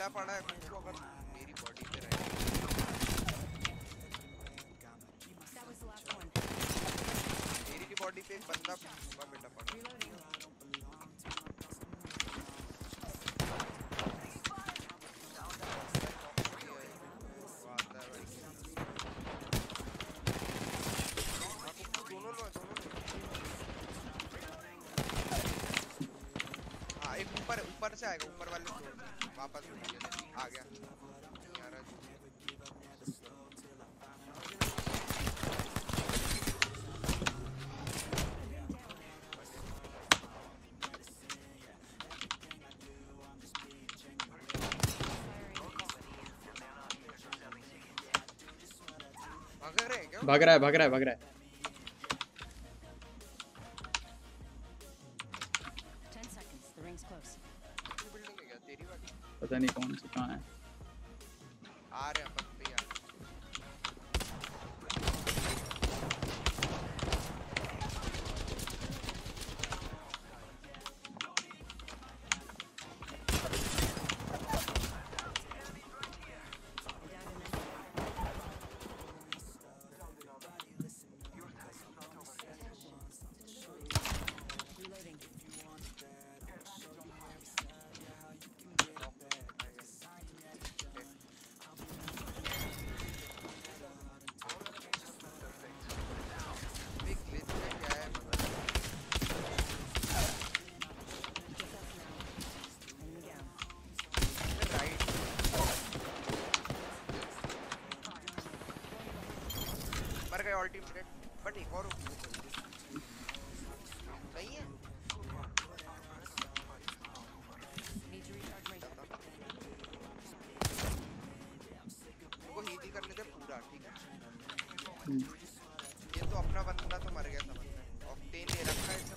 बेटा पड़ा है कुछ अगर मेरी बॉडी पे रहे मेरी बॉडी पे एक बंदा का बेटा पड़ा ऊपर से आएगा ऊपर वाले वापस आ गया भाग रहा है पता नहीं कौन सी कहाँ है आ रहे हैं बंदे यार अल्टीमेट बट एक और सही है वो हील करने दे पूरा ठीक है ये तो अपना बंदा तो मर गया समझ में ऑक्टेन ले रखा है इसे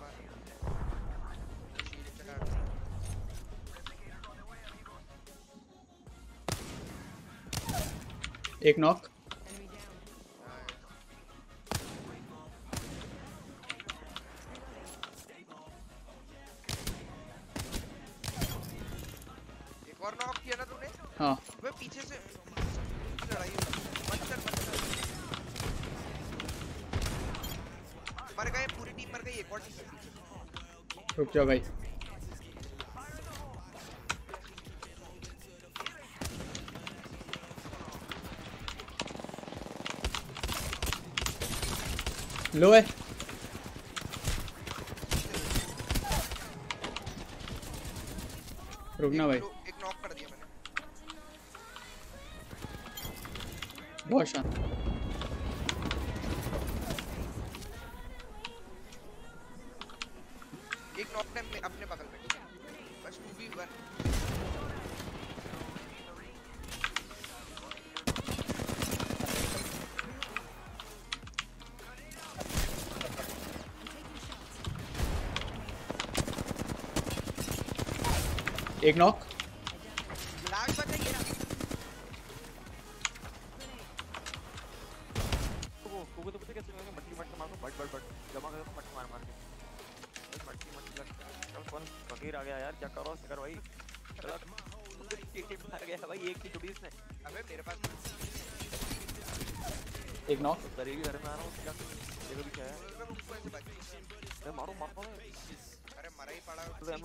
एक नॉक हाँ वे पीछे से लड़ाई मर गए पूरी टीम मर गई एक और टीम पीछे रुक जाओ भाई लो है रुकना भाई एक नॉक कर दिया मैंने बहुत शांत एक नॉक टाइम में अपने बगल में बस 2v1 एक नॉक लास्ट बचा ये ना वो तो पता कैसे मट्टी मट मारो बट जमा कर मट मार के मट्टी लग कौन फकीर आ गया यार क्या करो शिकर भाई चलो टीम मार गया भाई एक ही टुडी इसने अबे मेरे पास एक नॉक करेगी घर में आ रहा हूं क्या देखो भी क्या है मैं मारो अरे मरा ही पड़ा तो एमो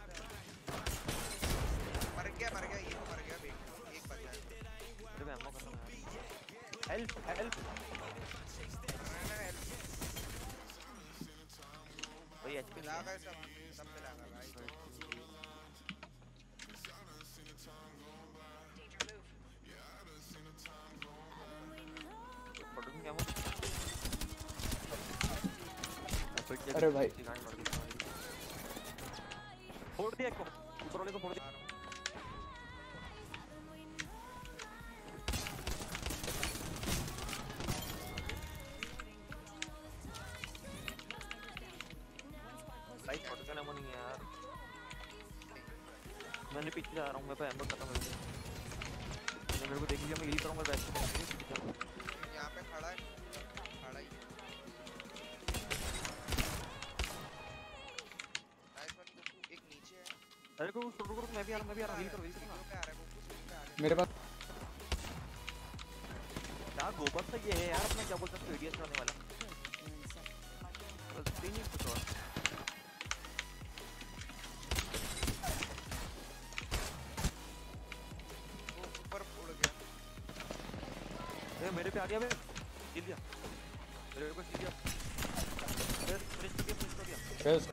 मर गया ये तो मर गया एक बचा है अरे मैं एमो कर रहा हूं हेल्प भाई एचपी लगा सब पे लगा भाई अरे भाई फोड़ दिया इसको ऊपर वाले को फोड़ दिया भाई फोड़ का नाम नहीं है यार मैंने पीछे जा रहा हूं मैं पे एम्बर खत्म हो गया मेरे को देखिए मैं हील करूंगा बैठ के यहां पे खड़ा है ही नाइस वन एक नीचे है अरे को रुक मैं भी आ रहा हूं हील करो पे आ रहा है वो पे आ रहा है। मेरे पास क्या गोबर से ये है यार अपना क्या बोलते हैं एडीएस करने वाला बस तीन ही कुछ और वो ऊपर उड़ गया। ए मेरे पे आ गया बे किल दिया मेरे को किल दिया फिर फिनिश हो गया फेस